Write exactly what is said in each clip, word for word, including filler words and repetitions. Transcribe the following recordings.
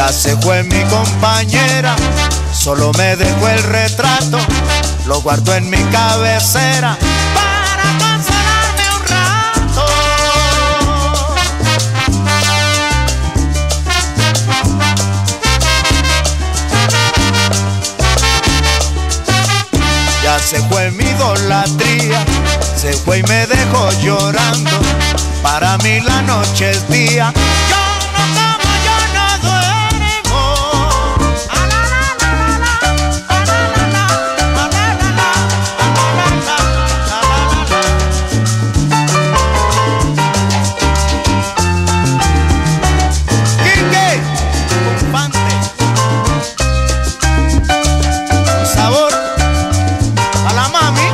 Ya se fue mi compañera, solo me dejó el retrato, lo guardo en mi cabecera para consolarme un rato. Ya se fue mi idolatría, se fue y me dejó llorando, para mí la noche es día. Yo no como, yo no duermo. Ah, la, la, la, la, ah, la, la, la, ah, la, la, la, ah, la, la, la, ah, la, la, la. Quique, Infante, sabor a la mami.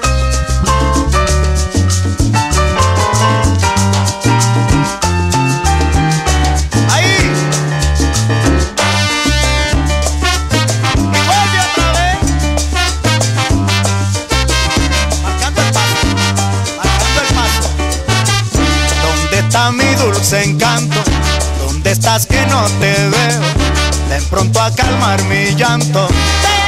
Está mi dulce encanto, ¿dónde estás que no te veo? Ven pronto a calmar mi llanto.